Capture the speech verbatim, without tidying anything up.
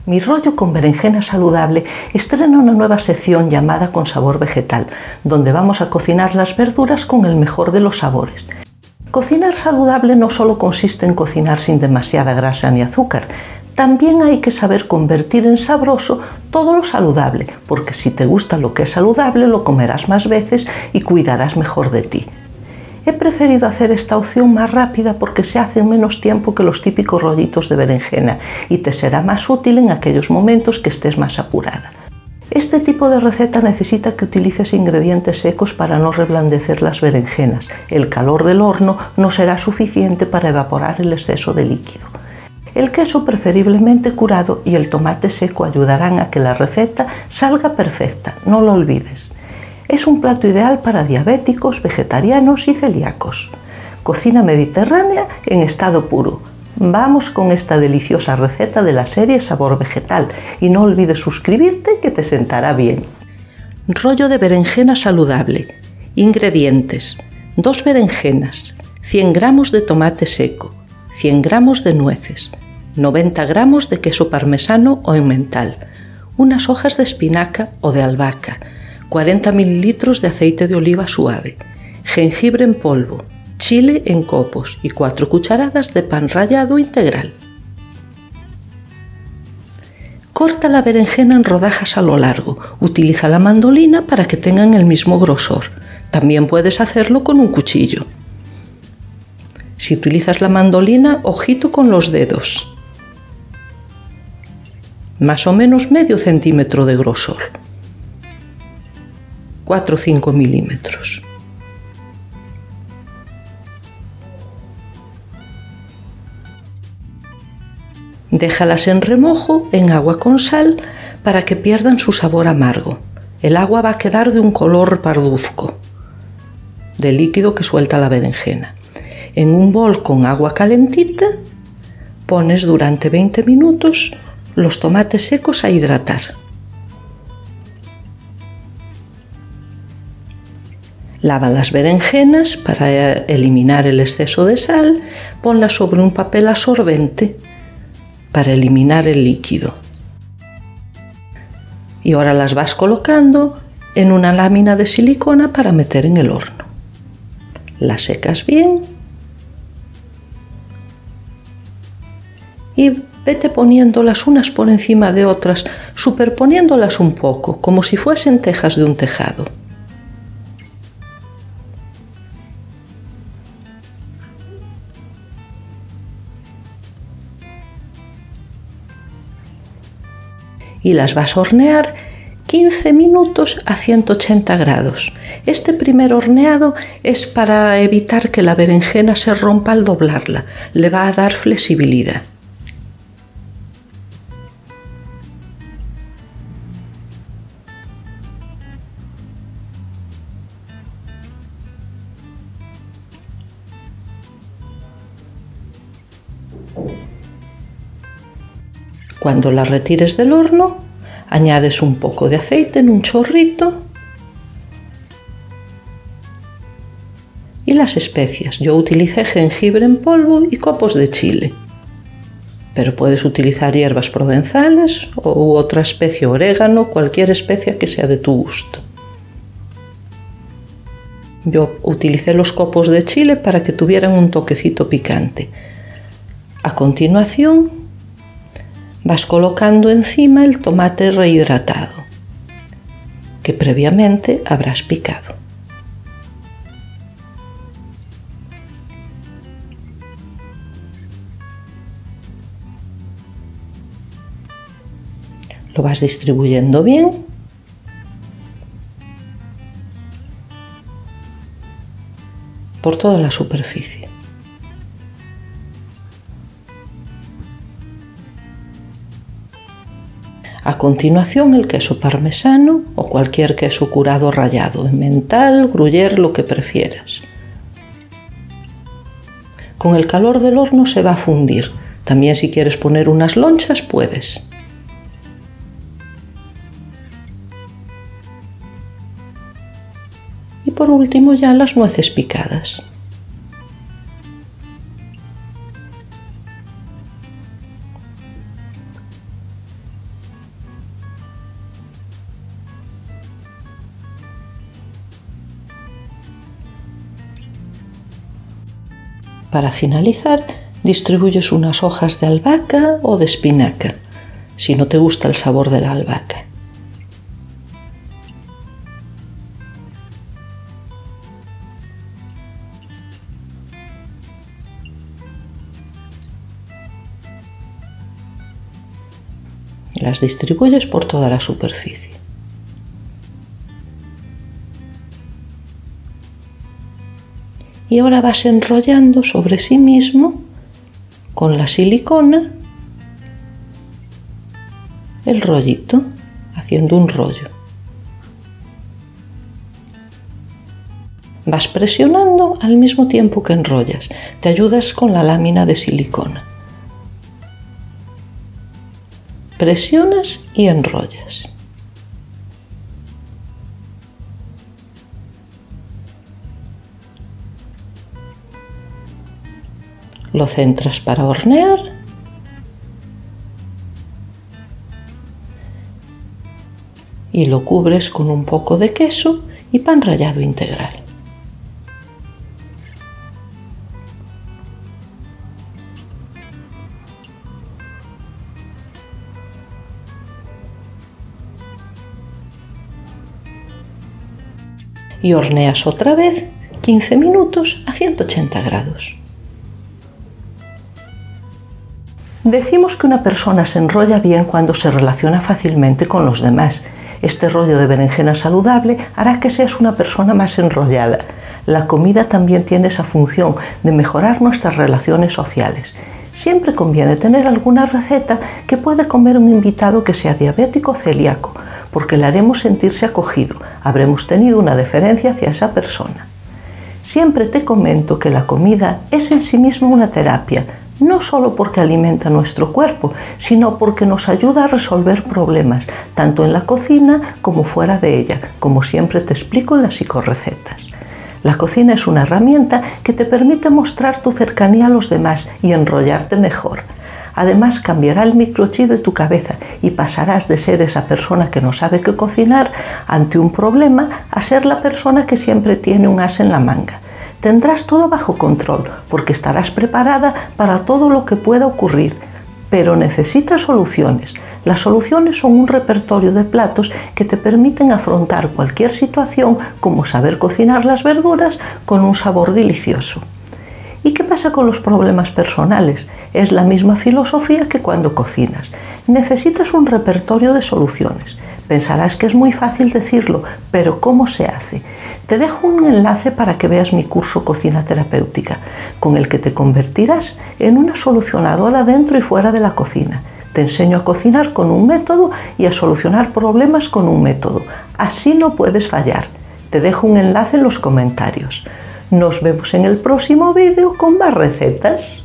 Mi rollo con berenjena saludable estrena una nueva sección llamada Con Sabor Vegetal, donde vamos a cocinar las verduras con el mejor de los sabores. Cocinar saludable no solo consiste en cocinar sin demasiada grasa ni azúcar, también hay que saber convertir en sabroso todo lo saludable, porque si te gusta lo que es saludable lo comerás más veces y cuidarás mejor de ti. He preferido hacer esta opción más rápida porque se hace en menos tiempo que los típicos rollitos de berenjena y te será más útil en aquellos momentos que estés más apurada. Este tipo de receta necesita que utilices ingredientes secos para no reblandecer las berenjenas. El calor del horno no será suficiente para evaporar el exceso de líquido. El queso preferiblemente curado y el tomate seco ayudarán a que la receta salga perfecta, no lo olvides. Es un plato ideal para diabéticos, vegetarianos y celíacos. Cocina mediterránea en estado puro. Vamos con esta deliciosa receta de la serie Sabor Vegetal y no olvides suscribirte que te sentará bien. Rollo de berenjena saludable. Ingredientes: dos berenjenas, cien gramos de tomate seco, cien gramos de nueces, noventa gramos de queso parmesano o emmental, unas hojas de espinaca o de albahaca, cuarenta mililitros de aceite de oliva suave, jengibre en polvo, chile en copos y cuatro cucharadas de pan rallado integral. Corta la berenjena en rodajas a lo largo. Utiliza la mandolina para que tengan el mismo grosor. También puedes hacerlo con un cuchillo. Si utilizas la mandolina, ojito con los dedos. Más o menos medio centímetro de grosor. cuatro o cinco milímetros. Déjalas en remojo en agua con sal para que pierdan su sabor amargo. El agua va a quedar de un color parduzco, del líquido que suelta la berenjena. En un bol con agua calentita pones durante veinte minutos los tomates secos a hidratar. Lava las berenjenas para eliminar el exceso de sal, ponlas sobre un papel absorbente para eliminar el líquido. Y ahora las vas colocando en una lámina de silicona para meter en el horno. Las secas bien y vete poniéndolas unas por encima de otras, superponiéndolas un poco, como si fuesen tejas de un tejado. Y las vas a hornear quince minutos a ciento ochenta grados. Este primer horneado es para evitar que la berenjena se rompa al doblarla. Le va a dar flexibilidad. Cuando la retires del horno, añades un poco de aceite en un chorrito y las especias. Yo utilicé jengibre en polvo y copos de chile, pero puedes utilizar hierbas provenzales u otra especie, orégano, cualquier especia que sea de tu gusto. Yo utilicé los copos de chile para que tuvieran un toquecito picante. A continuación, vas colocando encima el tomate rehidratado, que previamente habrás picado. Lo vas distribuyendo bien. Por toda la superficie. A continuación, el queso parmesano o cualquier queso curado rallado, emmental, gruyère, lo que prefieras. Con el calor del horno se va a fundir. También si quieres poner unas lonchas, puedes. Y por último ya las nueces picadas. Para finalizar, distribuyes unas hojas de albahaca o de espinaca, si no te gusta el sabor de la albahaca. Las distribuyes por toda la superficie. Y ahora vas enrollando sobre sí mismo con la silicona el rollito, haciendo un rollo. Vas presionando al mismo tiempo que enrollas. Te ayudas con la lámina de silicona. Presionas y enrollas. Lo centras para hornear y lo cubres con un poco de queso y pan rallado integral. Y horneas otra vez quince minutos a ciento ochenta grados. Decimos que una persona se enrolla bien cuando se relaciona fácilmente con los demás. Este rollo de berenjena saludable hará que seas una persona más enrollada. La comida también tiene esa función de mejorar nuestras relaciones sociales. Siempre conviene tener alguna receta que pueda comer un invitado que sea diabético o celíaco, porque le haremos sentirse acogido, habremos tenido una deferencia hacia esa persona. Siempre te comento que la comida es en sí misma una terapia, no solo porque alimenta nuestro cuerpo, sino porque nos ayuda a resolver problemas, tanto en la cocina como fuera de ella, como siempre te explico en las psicorrecetas. La cocina es una herramienta que te permite mostrar tu cercanía a los demás y enrollarte mejor. Además, cambiará el microchip de tu cabeza y pasarás de ser esa persona que no sabe qué cocinar ante un problema a ser la persona que siempre tiene un as en la manga. Tendrás todo bajo control porque estarás preparada para todo lo que pueda ocurrir, pero necesitas soluciones. Las soluciones son un repertorio de platos que te permiten afrontar cualquier situación, como saber cocinar las verduras con un sabor delicioso. ¿Y qué pasa con los problemas personales? Es la misma filosofía que cuando cocinas. Necesitas un repertorio de soluciones. Pensarás que es muy fácil decirlo, pero ¿cómo se hace? Te dejo un enlace para que veas mi curso Cocina Terapéutica, con el que te convertirás en una solucionadora dentro y fuera de la cocina. Te enseño a cocinar con un método y a solucionar problemas con un método. Así no puedes fallar. Te dejo un enlace en los comentarios. Nos vemos en el próximo vídeo con más recetas.